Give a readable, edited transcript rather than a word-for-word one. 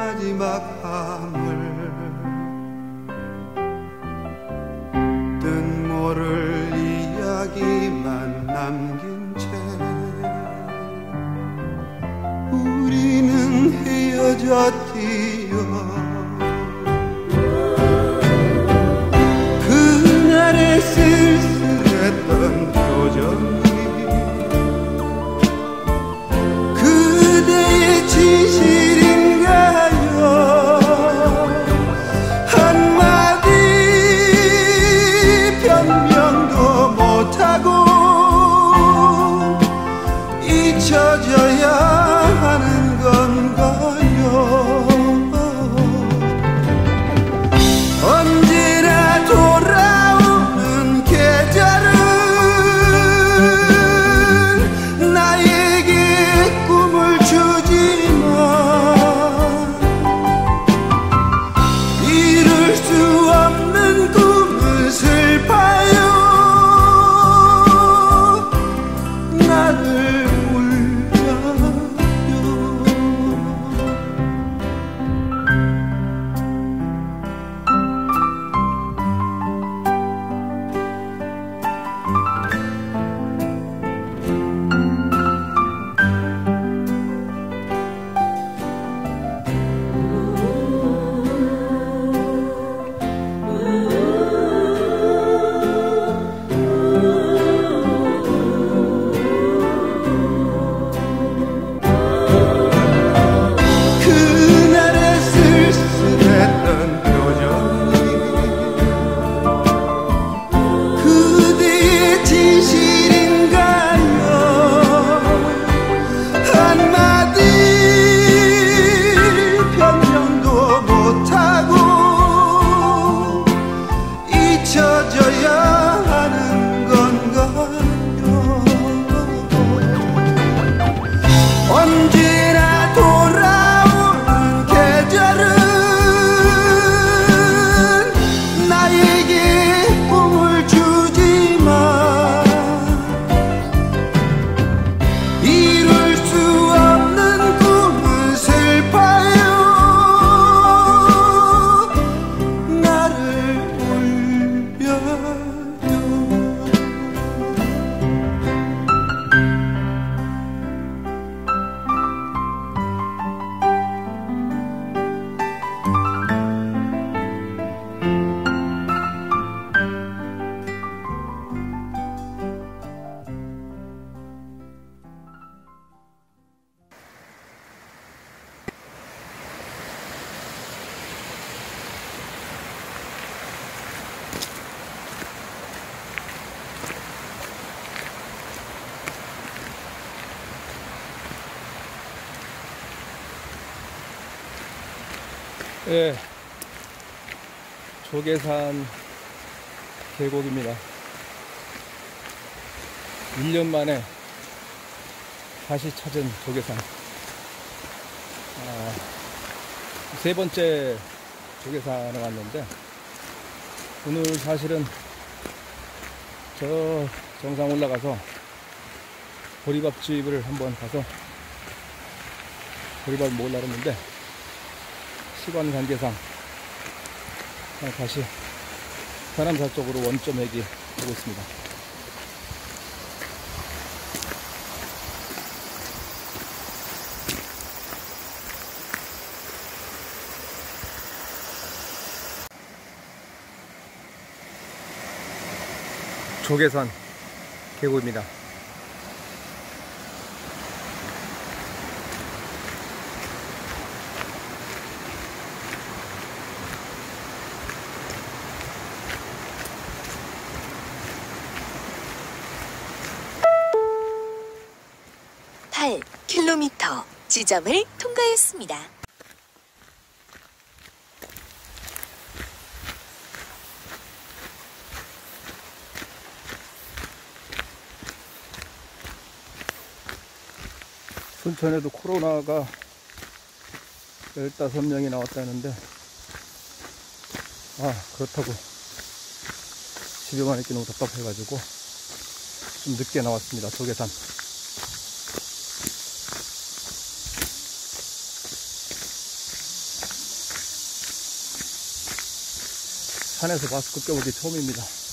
마지막 밤을 뜻모를 이야기만 남긴 채 우리는 헤어졌지요. 그날의 쓸쓸했던 표정이 그대의 진실인가요? 한마디 변명도 못하고 잊혀져야 하는 건가요? 언제나 돌아오는 계절은 나에게 꿈을 주지만 이룰 수 없는 꿈은 슬퍼요. 나를 언제나 돌아오는 계절은 나에게 꿈을 주지만 이룰 수 없는 꿈은 슬퍼요. 나를 울려요. 예, 조계산 계곡입니다. 1년 만에 다시 찾은 조계산. 세 번째 조계산에 왔는데 오늘 사실은 저 정상 올라가서 보리밥집을 한번 가서 보리밥을 먹으려고 했는데 시간 관계상 다시 서남사 쪽으로 원점회기 하고 있습니다. 조계산 계곡입니다. 킬로미터 지점을 통과했습니다. 순천에도 코로나가 15명이 나왔다는데 그렇다고 집에만 있기 너무 답답해가지고 좀 늦게 나왔습니다. 조계산. 산에서 마스크 껴보기 처음입니다.